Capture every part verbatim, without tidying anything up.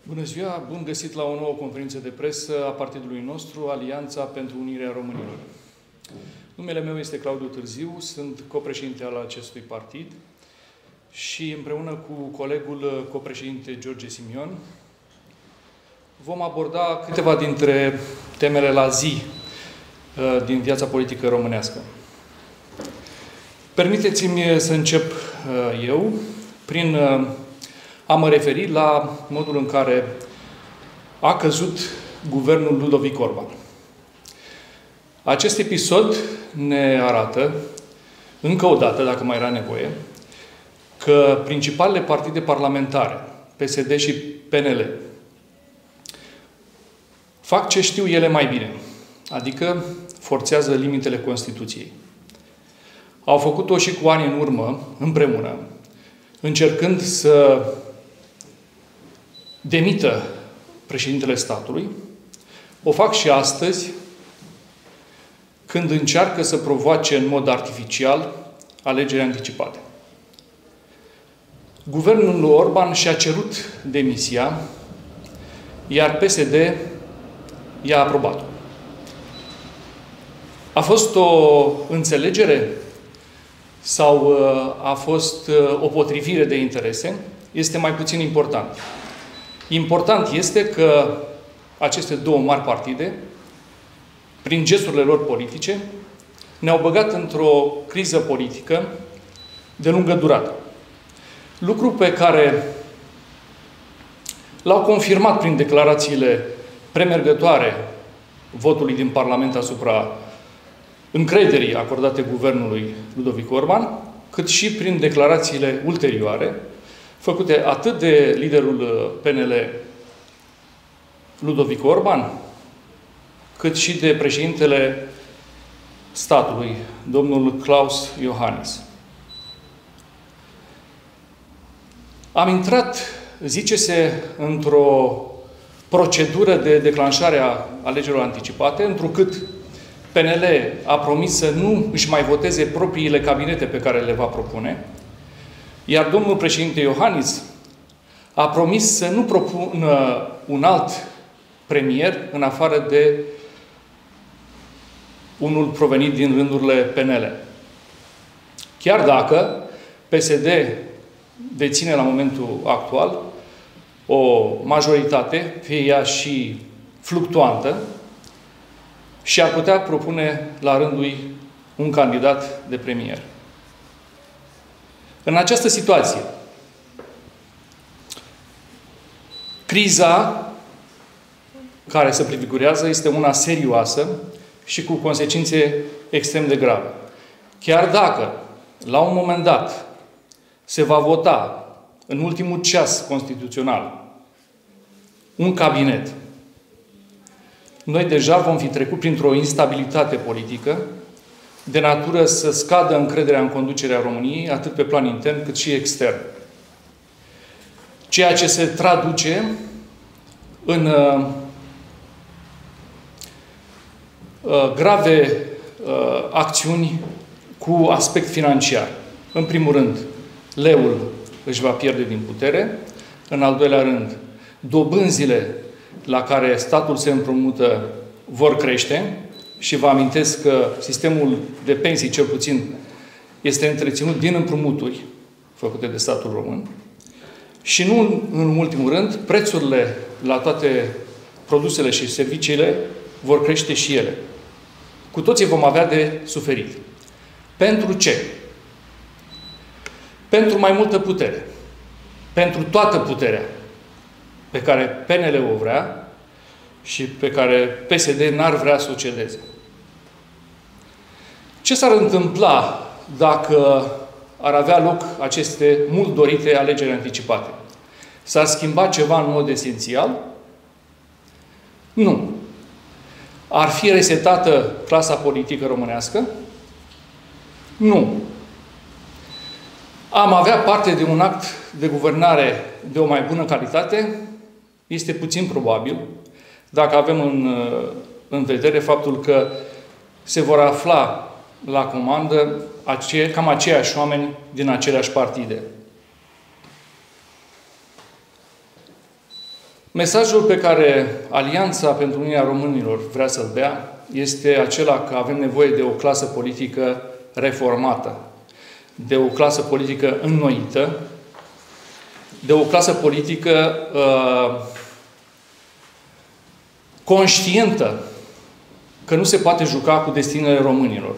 Bună ziua! Bun găsit la o nouă conferință de presă a partidului nostru, Alianța pentru Unirea Românilor. Numele meu este Claudiu Târziu, sunt copreședinte al acestui partid și împreună cu colegul copreședinte George Simion vom aborda câteva dintre temele la zi din viața politică românească. Permiteți-mi să încep eu prin a mă referi la modul în care a căzut guvernul Ludovic Orban. Acest episod ne arată, încă o dată, dacă mai era nevoie, că principalele partide parlamentare, P S D și P N L, fac ce știu ele mai bine, adică forțează limitele Constituției. Au făcut-o și cu ani în urmă, împreună, încercând să demită președintele statului. O fac și astăzi, când încearcă să provoace în mod artificial alegeri anticipate. Guvernul lui Orban și-a cerut demisia, iar P S D i-a aprobat-o. A fost o înțelegere sau a fost o potrivire de interese? Este mai puțin important. Important este că aceste două mari partide, prin gesturile lor politice, ne-au băgat într-o criză politică de lungă durată. Lucru pe care l-au confirmat prin declarațiile premergătoare votului din Parlament asupra încrederii acordate guvernului Ludovic Orban, cât și prin declarațiile ulterioare, făcute atât de liderul P N L Ludovic Orban, cât și de președintele statului, domnul Klaus Iohannis. Am intrat, zice-se, într-o procedură de declanșare a alegerilor anticipate, întrucât P N L a promis să nu își mai voteze propriile cabinete pe care le va propune, iar domnul președinte Iohannis a promis să nu propună un alt premier în afară de unul provenit din rândurile P N L. Chiar dacă P S D deține la momentul actual o majoritate, fie ea și fluctuantă, și ar putea propune la rândul lui un candidat de premier. În această situație, criza care se prefigurează este una serioasă și cu consecințe extrem de grave. Chiar dacă, la un moment dat, se va vota în ultimul ceas constituțional un cabinet, noi deja vom fi trecut printr-o instabilitate politică de natură să scadă încrederea în conducerea României, atât pe plan intern cât și extern. Ceea ce se traduce în uh, uh, grave uh, acțiuni cu aspect financiar. În primul rând, leul își va pierde din putere. În al doilea rând, dobânzile la care statul se împrumută vor crește și vă amintesc că sistemul de pensii, cel puțin, este întreținut din împrumuturi făcute de statul român. Și nu în ultimul rând, prețurile la toate produsele și serviciile vor crește și ele. Cu toții vom avea de suferit. Pentru ce? Pentru mai multă putere. Pentru toată puterea pe care P N L o vrea și pe care P S D n-ar vrea să o cedeze. Ce s-ar întâmpla dacă ar avea loc aceste mult dorite alegeri anticipate? S-ar schimba ceva în mod esențial? Nu. Ar fi resetată clasa politică românească? Nu. Am avea parte de un act de guvernare de o mai bună calitate? Este puțin probabil, dacă avem în, în vedere faptul că se vor afla la comandă ace- cam aceiași oameni din aceleași partide. Mesajul pe care Alianța pentru Unirea Românilor vrea să-l dea este acela că avem nevoie de o clasă politică reformată, de o clasă politică înnoită, de o clasă politică uh, conștientă că nu se poate juca cu destinele românilor.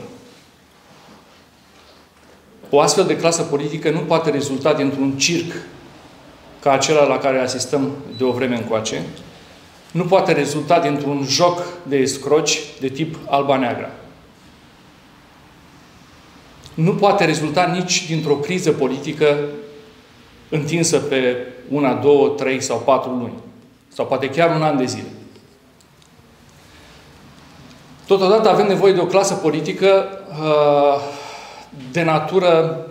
O astfel de clasă politică nu poate rezulta dintr-un circ ca acela la care asistăm de o vreme încoace, nu poate rezulta dintr-un joc de escroci de tip alba-neagră. Nu poate rezulta nici dintr-o criză politică întinsă pe una, două, trei sau patru luni. Sau poate chiar un an de zile. Totodată avem nevoie de o clasă politică uh, de natură,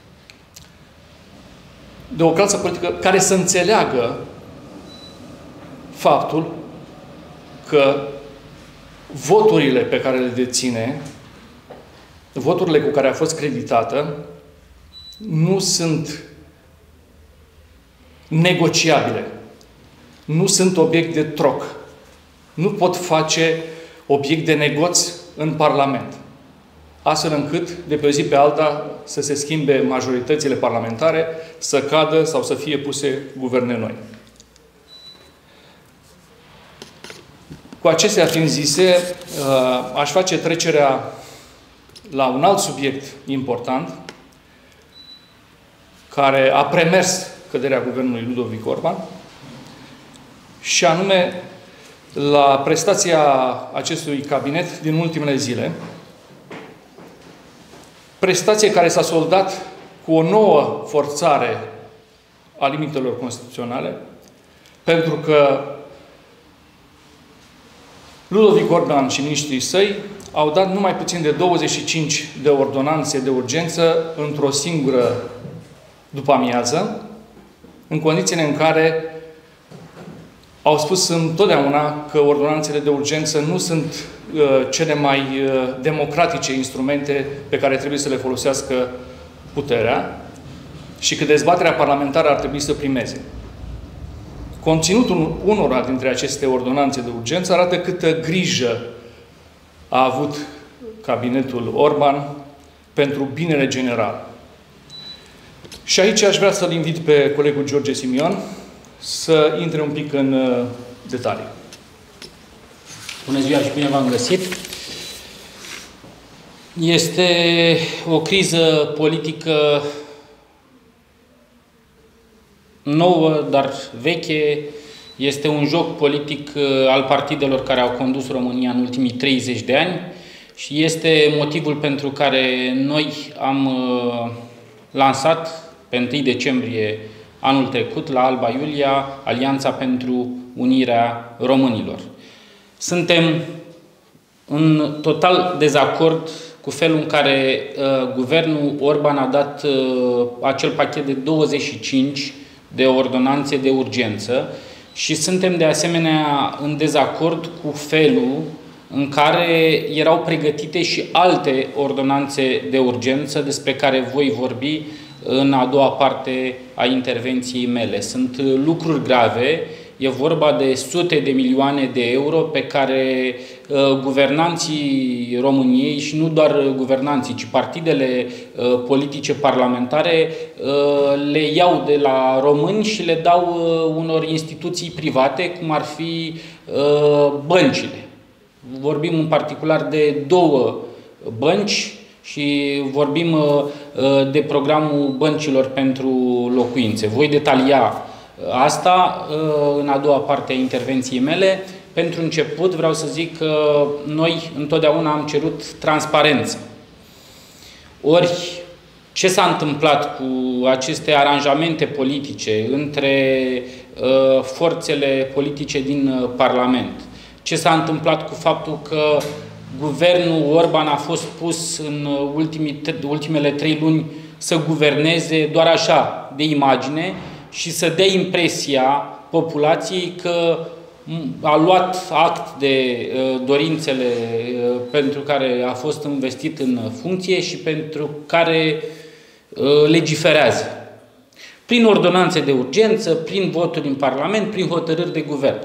de o clasă politică care să înțeleagă faptul că voturile pe care le deține, voturile cu care a fost creditată, nu sunt negociabile. Nu sunt obiect de troc. Nu pot face obiect de negoț în Parlament. Astfel încât, de pe o zi pe alta, să se schimbe majoritățile parlamentare, să cadă sau să fie puse guverne noi. Cu acestea fiind zise, aș face trecerea la un alt subiect important, care a premers căderea guvernului Ludovic Orban, și anume la prestația acestui cabinet din ultimele zile, prestație care s-a soldat cu o nouă forțare a limitelor constituționale, pentru că Ludovic Orban și miniștrii săi au dat numai puțin de douăzeci și cinci de ordonanțe de urgență într-o singură după-amiază, în condițiile în care au spus întotdeauna că ordonanțele de urgență nu sunt uh, cele mai uh, democratice instrumente pe care trebuie să le folosească puterea și că dezbaterea parlamentară ar trebui să primeze. Conținutul unora dintre aceste ordonanțe de urgență arată câtă grijă a avut cabinetul Orban pentru binele general. Și aici aș vrea să-l invit pe colegul George Simion să intre un pic în uh, detalii. Bună ziua și bine v-am găsit! Este o criză politică nouă, dar veche. Este un joc politic al partidelor care au condus România în ultimii treizeci de ani și este motivul pentru care noi am uh, lansat pe întâi decembrie anul trecut, la Alba Iulia, Alianța pentru Unirea Românilor. Suntem în total dezacord cu felul în care uh, guvernul Orban a dat uh, acel pachet de douăzeci și cinci de ordonanțe de urgență și suntem de asemenea în dezacord cu felul în care erau pregătite și alte ordonanțe de urgență despre care voi vorbi în a doua parte a intervenției mele. Sunt lucruri grave, e vorba de sute de milioane de euro pe care uh, guvernanții României, și nu doar guvernanții, ci partidele uh, politice parlamentare uh, le iau de la români și le dau uh, unor instituții private, cum ar fi uh, băncile. Vorbim în particular de două bănci, și vorbim de programul băncilor pentru locuințe. Voi detalia asta în a doua parte a intervenției mele. Pentru început vreau să zic că noi întotdeauna am cerut transparență. Ori ce s-a întâmplat cu aceste aranjamente politice între forțele politice din Parlament? Ce s-a întâmplat cu faptul că guvernul Orban a fost pus în ultimii, ultimele trei luni să guverneze doar așa, de imagine, și să dea impresia populației că a luat act de uh, dorințele uh, pentru care a fost investit în funcție și pentru care uh, legiferează. prin ordonanțe de urgență, prin voturi în Parlament, prin hotărâri de guvern.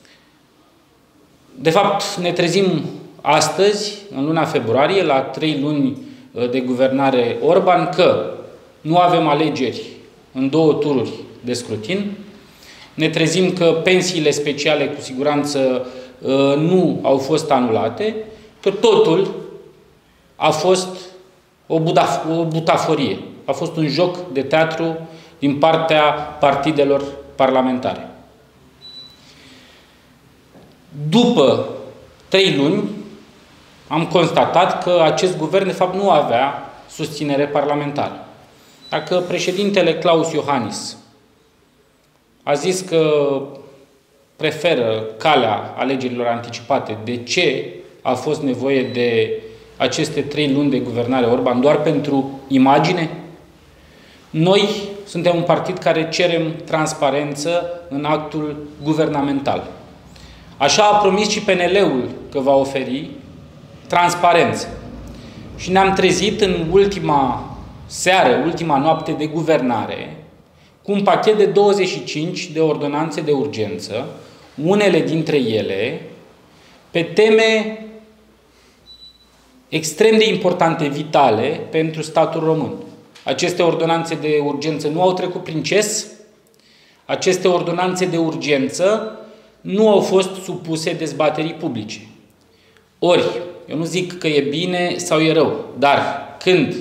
De fapt, ne trezim astăzi, în luna februarie, la trei luni de guvernare Orban, că nu avem alegeri în două tururi de scrutin. Ne trezim că pensiile speciale cu siguranță nu au fost anulate, că totul a fost o, budaf o butaforie. A fost un joc de teatru din partea partidelor parlamentare. După trei luni, am constatat că acest guvern, de fapt, nu avea susținere parlamentară. Dacă președintele Klaus Iohannis a zis că preferă calea alegerilor anticipate, de ce a fost nevoie de aceste trei luni de guvernare Orban? Doar pentru imagine? Noi suntem un partid care cerem transparență în actul guvernamental. Așa a promis și P N L-ul că va oferi transparență. Și ne-am trezit în ultima seară, ultima noapte de guvernare, cu un pachet de douăzeci și cinci de ordonanțe de urgență, unele dintre ele pe teme extrem de importante, vitale pentru statul român. Aceste ordonanțe de urgență nu au trecut prin C E S, aceste ordonanțe de urgență nu au fost supuse dezbaterii publice. Ori, eu nu zic că e bine sau e rău, dar când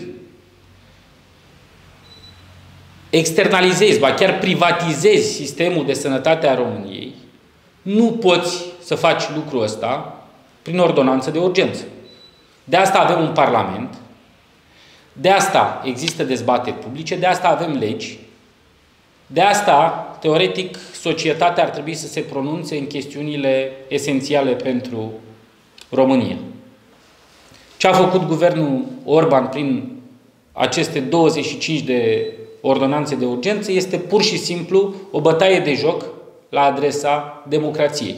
externalizezi, ba chiar privatizezi sistemul de sănătate a României, nu poți să faci lucrul ăsta prin ordonanță de urgență. De asta avem un Parlament, de asta există dezbateri publice, de asta avem legi, de asta, teoretic, societatea ar trebui să se pronunțe în chestiunile esențiale pentru România. Ce a făcut guvernul Orban prin aceste douăzeci și cinci de ordonanțe de urgență este pur și simplu o bătaie de joc la adresa democrației.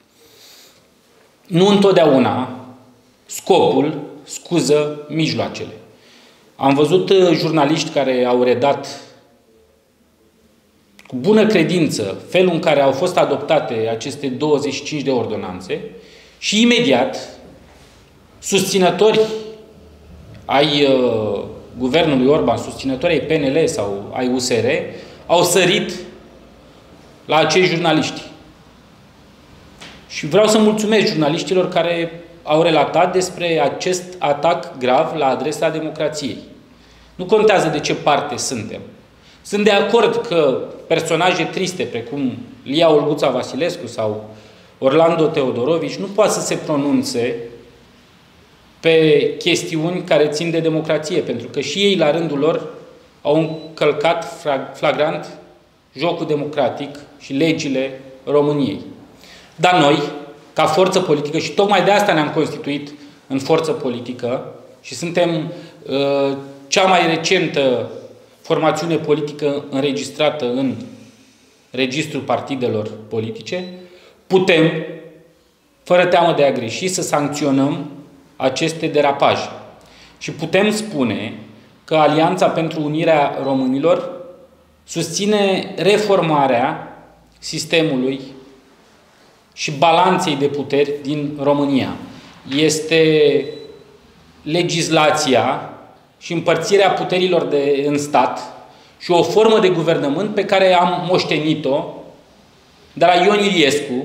Nu întotdeauna scopul scuză mijloacele. Am văzut jurnaliști care au redat cu bună credință felul în care au fost adoptate aceste douăzeci și cinci de ordonanțe și imediat susținători ai uh, guvernului Orban, susținători ai P N L sau ai U S R, au sărit la acei jurnaliști. Și vreau să mulțumesc jurnaliștilor care au relatat despre acest atac grav la adresa democrației. Nu contează de ce parte suntem. Sunt de acord că personaje triste, precum Lia Olguța Vasilescu sau Orlando Teodorovici, nu poate să se pronunțe pe chestiuni care țin de democrație, pentru că și ei, la rândul lor, au încălcat flagrant jocul democratic și legile României. Dar noi, ca forță politică, și tocmai de asta ne-am constituit în forță politică și suntem uh, cea mai recentă formațiune politică înregistrată în registrul partidelor politice, putem, fără teamă de a greși, să sancționăm aceste derapaje. Și putem spune că Alianța pentru Unirea Românilor susține reformarea sistemului și balanței de puteri din România. Este legislația și împărțirea puterilor de, în stat și o formă de guvernământ pe care am moștenit-o de la Ion Iliescu.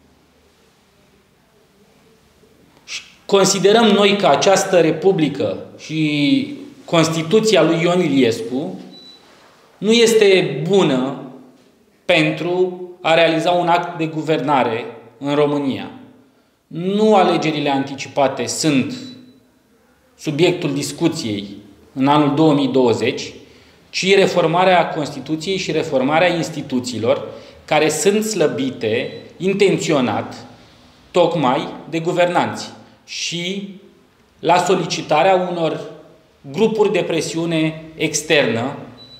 Și considerăm noi că această Republică și Constituția lui Ion Iliescu nu este bună pentru a realiza un act de guvernare în România. Nu alegerile anticipate sunt subiectul discuției în anul două mii douăzeci, ci reformarea Constituției și reformarea instituțiilor care sunt slăbite intenționat tocmai de guvernanți și la solicitarea unor grupuri de presiune externă,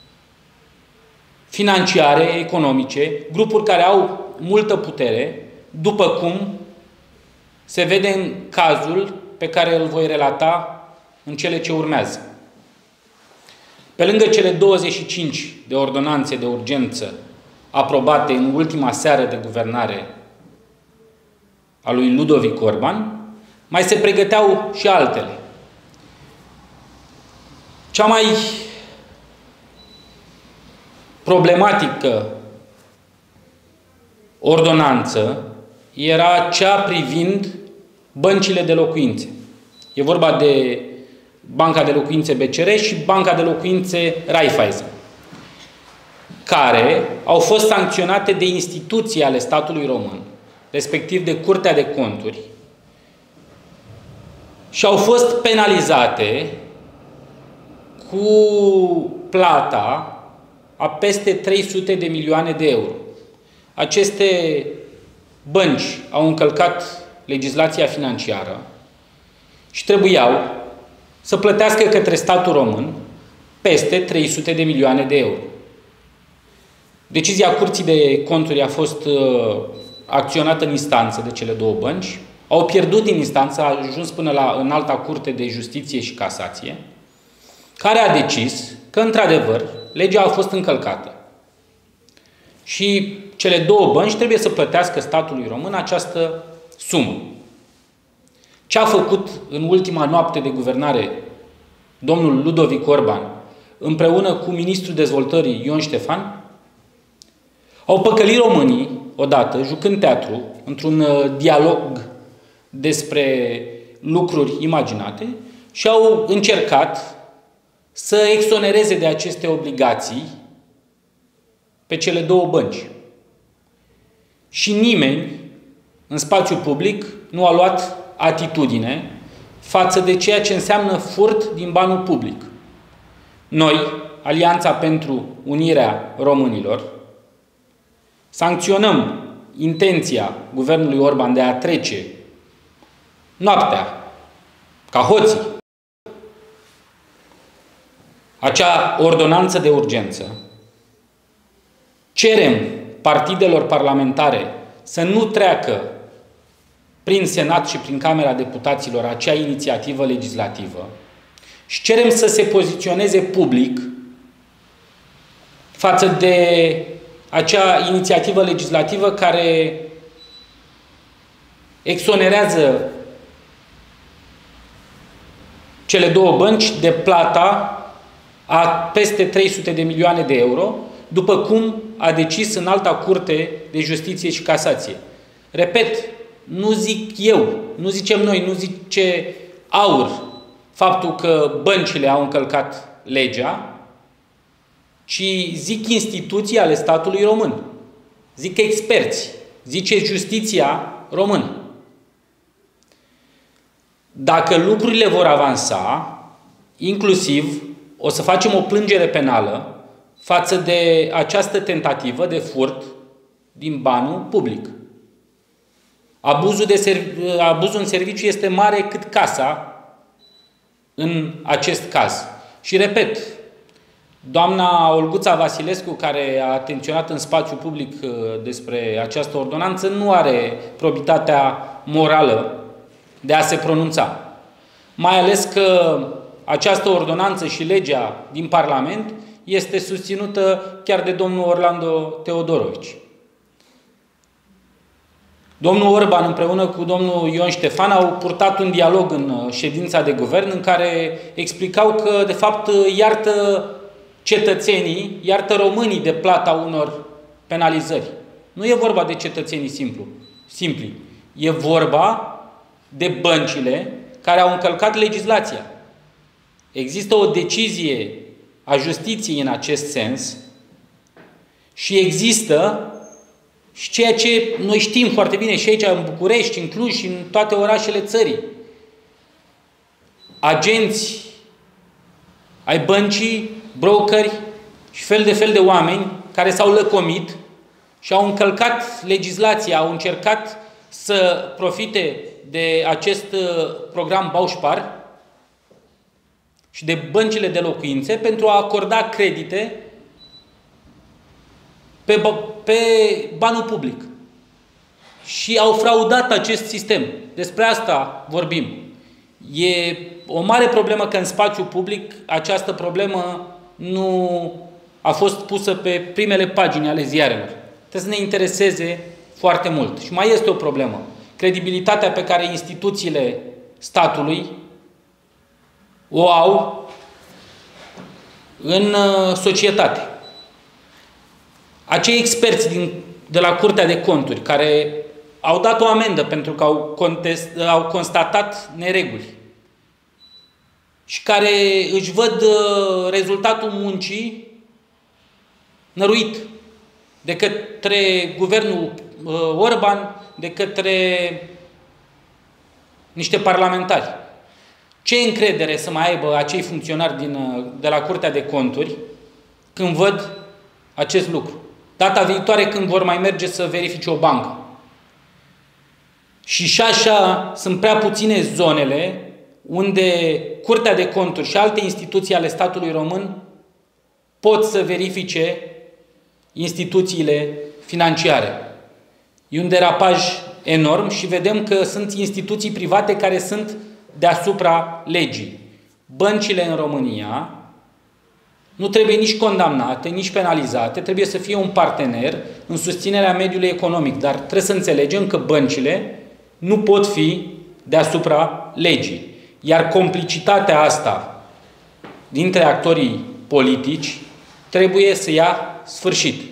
financiare, economice, grupuri care au multă putere, după cum se vede în cazul pe care îl voi relata în cele ce urmează. P Pe lângă cele douăzeci și cinci de ordonanțe de urgență aprobate în ultima seară de guvernare a lui Ludovic Orban, mai se pregăteau și altele. Cea mai problematică ordonanță era cea privind băncile de locuințe. E vorba de Banca de Locuințe B C R și Banca de Locuințe Raiffeisen, care au fost sancționate de instituții ale statului român, respectiv de Curtea de Conturi, și au fost penalizate cu plata a peste trei sute de milioane de euro. Aceste bănci au încălcat legislația financiară și trebuiau să plătească către statul român peste trei sute de milioane de euro. Decizia Curții de Conturi a fost uh, acționată în instanță de cele două bănci, au pierdut în instanță, a ajuns până la Înalta Curte de Justiție și Casație, care a decis că, într-adevăr, legea a fost încălcată. Și cele două bănci trebuie să plătească statului român această sumă. Ce a făcut în ultima noapte de guvernare domnul Ludovic Orban împreună cu ministrul dezvoltării Ion Ștefan? Au păcălit românii odată, jucând teatru, într-un dialog despre lucruri imaginate și au încercat să exonereze de aceste obligații pe cele două bănci. Și nimeni în spațiu public nu a luat atitudine față de ceea ce înseamnă furt din banul public. Noi, Alianța pentru Unirea Românilor, sancționăm intenția guvernului Orban de a trece noaptea, ca hoții, acea ordonanță de urgență. Cerem partidelor parlamentare să nu treacă prin Senat și prin Camera Deputaților acea inițiativă legislativă și cerem să se poziționeze public față de acea inițiativă legislativă care exonerează cele două bănci de plata a peste trei sute de milioane de euro, după cum a decis Înalta Curte de Justiție și Casație. Repet, nu zic eu, nu zicem noi, nu zice AUR faptul că băncile au încălcat legea, ci zic instituții ale statului român. Zic experți, zice justiția română. Dacă lucrurile vor avansa, inclusiv o să facem o plângere penală față de această tentativă de furt din banul public. Abuzul, de serv- abuzul în serviciu este mare cât casa în acest caz. Și repet, doamna Olguța Vasilescu, care a atenționat în spațiu public despre această ordonanță, nu are probitatea morală de a se pronunța. Mai ales că această ordonanță și legea din Parlament este susținută chiar de domnul Orlando Teodorovici. Domnul Orban împreună cu domnul Ion Ștefan au purtat un dialog în ședința de guvern în care explicau că, de fapt, iartă cetățenii, iartă românii de plata unor penalizări. Nu e vorba de cetățenii simplu, simpli. E vorba de băncile care au încălcat legislația. Există o decizie a justiției în acest sens și există și ceea ce noi știm foarte bine și aici în București, în Cluj și în toate orașele țării. Agenți ai băncii, brokeri și fel de fel de oameni care s-au lăcomit și au încălcat legislația, au încercat să profite de acest program Bauspar și de băncile de locuințe pentru a acorda credite pe, pe banul public. Și au fraudat acest sistem. Despre asta vorbim. E o mare problemă că în spațiu public această problemă nu a fost pusă pe primele pagini ale ziarelor. Trebuie să ne intereseze foarte mult. Și mai este o problemă. Credibilitatea pe care instituțiile statului o au în societate. Acei experți din, de la Curtea de Conturi care au dat o amendă pentru că au, contest, au constatat nereguli și care își văd rezultatul muncii năruit de către guvernul Orban, de către niște parlamentari. Ce încredere să mai aibă acei funcționari din, de la Curtea de Conturi când văd acest lucru? Data viitoare când vor mai merge să verifice o bancă. Și și așa sunt prea puține zonele unde Curtea de Conturi și alte instituții ale statului român pot să verifice instituțiile financiare. E un derapaj enorm și vedem că sunt instituții private care sunt deasupra legii. Băncile în România nu trebuie nici condamnate, nici penalizate, trebuie să fie un partener în susținerea mediului economic, dar trebuie să înțelegem că băncile nu pot fi deasupra legii. Iar complicitatea asta dintre actorii politici trebuie să ia sfârșit.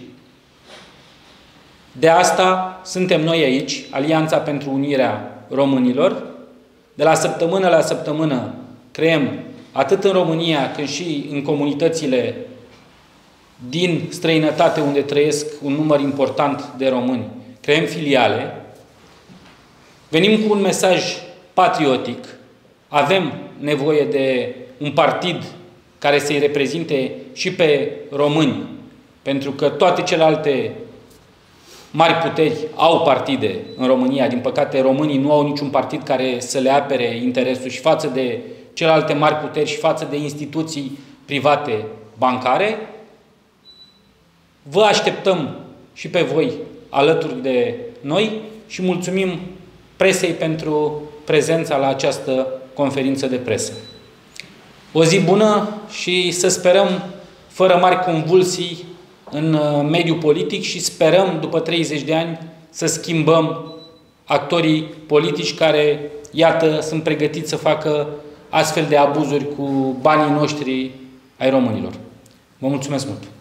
De asta suntem noi aici, Alianța pentru Unirea Românilor. De la săptămână la săptămână creăm, atât în România cât și în comunitățile din străinătate unde trăiesc un număr important de români, creăm filiale, venim cu un mesaj patriotic, avem nevoie de un partid care să-i reprezinte și pe români, pentru că toate celelalte mari puteri au partide în România. Din păcate, românii nu au niciun partid care să le apere interesul și față de celelalte mari puteri și față de instituții private bancare. Vă așteptăm și pe voi alături de noi și mulțumim presei pentru prezența la această conferință de presă. O zi bună și să sperăm fără mari convulsii în mediul politic și sperăm după treizeci de ani să schimbăm actorii politici care, iată, sunt pregătiți să facă astfel de abuzuri cu banii noștri ai românilor. Vă mulțumesc mult!